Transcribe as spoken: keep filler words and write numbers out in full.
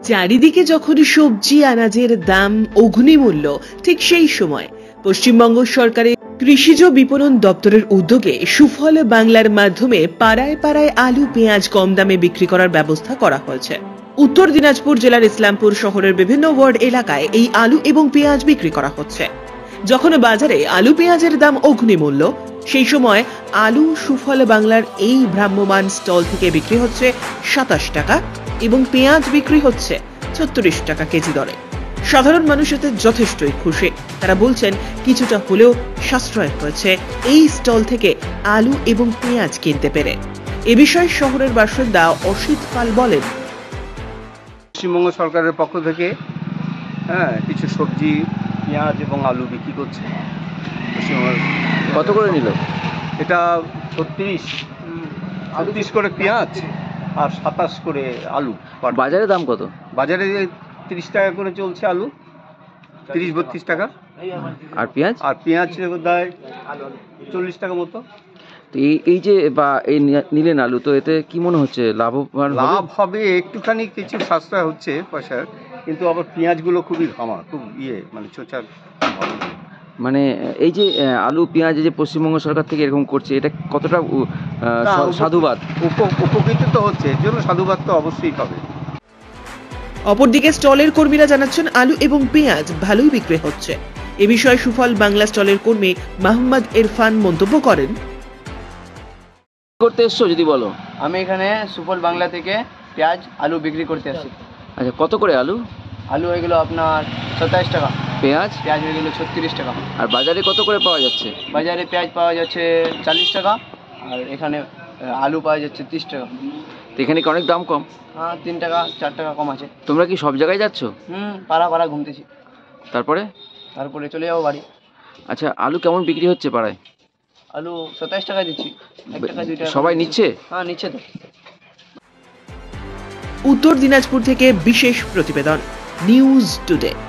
চারিদিকে যখন সবজি আনাজের দাম অগ্নিমূল্য, ঠিক সেই সময় পশ্চিমবঙ্গ সরকারের কৃষিজ বিপণন দপ্তরের উদ্যোগে সুফল বাংলার মাধ্যমে পাড়ায় পাড়ায় আলু পেঁয়াজ কম দামে বিক্রি করার ব্যবস্থা করা হয়েছে। উত্তর দিনাজপুর জেলার ইসলামপুর শহরের বিভিন্ন ওয়ার্ড এলাকায় এই আলু এবং পেঁয়াজ বিক্রি করা হচ্ছে। যখন বাজারে আলু পেঁয়াজের দাম অগ্নিমূল্য, সেই সময় আলু সুফল বাংলার এই ভ্রাম্যমান স্টল থেকে বিক্রি হচ্ছে সাতাশ টাকা এবং পেঁয়াজ বিক্রি হচ্ছে ছত্রিশ টাকা কেজি দরে। সাধারণ মানুষ এতে যথেষ্টই খুশি। তারা বলছেন কিছুটা হলেও সাশ্রয় হয়েছে এই স্টল থেকে আলু এবং পেঁয়াজ কিনতে পেরে। এ বিষয়ে শহরের বাসিন্দা অসিত পাল বলেন, পশ্চিমবঙ্গ সরকারের পক্ষ থেকে হ্যাঁ কিছু সবজি পেঁয়াজ এবং আলু বিক্রি করছে। কত করে নিল? এটা ছত্রিশ ছত্রিশ করে পেঁয়াজ আর সাতাশ করে আলু। বাজারে দাম কত? বাজারে তিরিশ টাকা করে চলছে আলু, তিরিশ বত্রিশ টাকা। আর পেঁয়াজ? আর পেঁয়াজ দেয় চল্লিশ টাকা মতো। তো এই এই যে বা এই নিলেন আলু, তো এতে কি মনে হচ্ছে লাভবান? লাভ হবে, একটুখানি কিছু সাশ্রয় হচ্ছে পয়সার, কিন্তু আবার পেঁয়াজগুলো খুবই ঘামা, খুব ইয়ে মানে চোচার। মানে এই যে আলু পেঁয়াজ যে পশ্চিমবঙ্গ সরকার থেকে এরকম করছে, এটা কতটা সাধুবাদ? উপকৃত তো হচ্ছে, এর জন্য সাধুবাদ তো অবশ্যই পাবে। অপরদিকে স্টলের কর্মীরা জানাচ্ছেন আলু এবং পেঁয়াজ ভালোই বিক্রি হচ্ছে। এ বিষয়ে সুফল বাংলা স্টলের কর্মী মোহাম্মদ ইরফান মন্তব্য করেন, করতে এসছো যদি বলো। আমি এখানে সুফল বাংলা থেকে পেঁয়াজ আলু বিক্রি করতে আসি। আচ্ছা, কত করে আলু? আলু হয়ে গেলো আপনার সাতাশ টাকা, পেঁয়াজ পেঁয়াজ হয়ে গেলো ছত্রিশ টাকা। আর বাজারে কত করে পাওয়া যাচ্ছে? বাজারে পেঁয়াজ পাওয়া যাচ্ছে চল্লিশ টাকা আর এখানে আলু পাওয়া যাচ্ছে তিরিশ টাকা। তো এখানে কি অনেক দাম কম? হ্যাঁ, তিন টাকা চার টাকা কম আছে। তোমরা কি সব জায়গায় যাচ্ছ? হুম, পাড়া পাড়া ঘুমতেছি, তারপরে তারপরে চলে যাবো বাড়ি। আচ্ছা, আলু কেমন বিক্রি হচ্ছে পাড়ায়? আলু সাতাশ টাকা দিচ্ছি, এক টাকা দুই টাকা। সবাই নিচ্ছে? হ্যাঁ, নিচ্ছে তো। উত্তর দিনাজপুর থেকে বিশেষ প্রতিবেদন, নিউজ টুডে।